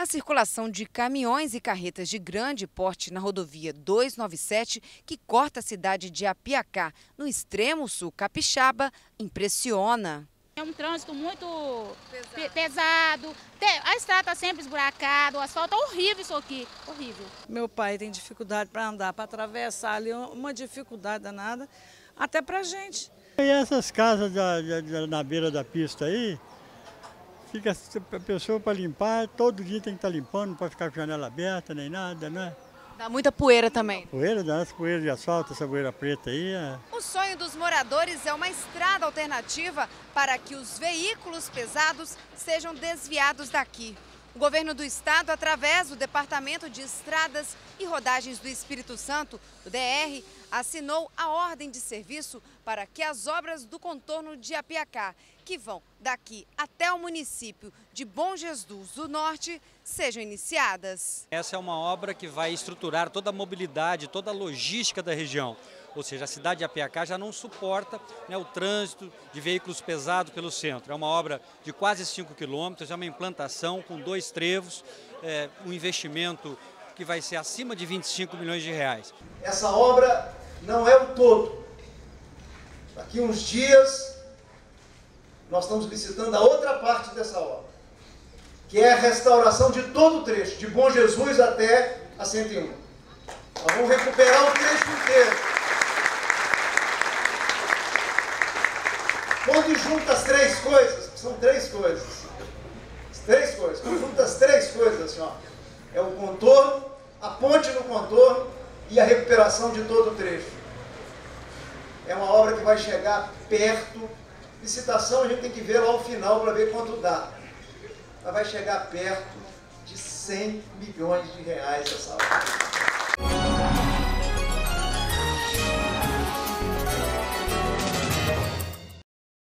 A circulação de caminhões e carretas de grande porte na rodovia 297, que corta a cidade de Apiacá, no extremo sul capixaba, impressiona. É um trânsito muito pesado. A estrada está sempre esburacada, o asfalto é horrível isso aqui, horrível. Meu pai tem dificuldade para andar, para atravessar ali, uma dificuldade danada, até para a gente. E essas casas na beira da pista aí, fica a pessoa para limpar, todo dia tem que estar limpando, não pode ficar com a janela aberta nem nada, né? Dá muita poeira também. Poeira, essa poeira de asfalto, essa poeira preta aí. O sonho dos moradores é uma estrada alternativa para que os veículos pesados sejam desviados daqui. O governo do estado, através do Departamento de Estradas e Rodagens do Espírito Santo, o DR, assinou a ordem de serviço para que as obras do contorno de Apiacá, que vão daqui até o município de Bom Jesus do Norte, sejam iniciadas. Essa é uma obra que vai estruturar toda a mobilidade, toda a logística da região. Ou seja, a cidade de Apiacá já não suporta, né, o trânsito de veículos pesados pelo centro. É uma obra de quase 5 quilômetros, é uma implantação com 2 trevos, um investimento que vai ser acima de 25 milhões de reais. Essa obra não é o todo. Daqui uns dias, nós estamos licitando a outra parte dessa obra, que é a restauração de todo o trecho, de Bom Jesus até a 101. Nós vamos recuperar o trecho inteiro. Quando junta as 3 coisas, são 3 coisas. As 3 coisas. Quando junta as 3 coisas, assim, ó, é o contorno, a ponte no contorno e a recuperação de todo o trecho. É uma obra que vai chegar perto. Licitação a gente tem que ver lá ao final para ver quanto dá. Ela vai chegar perto de 100 milhões de reais essa obra.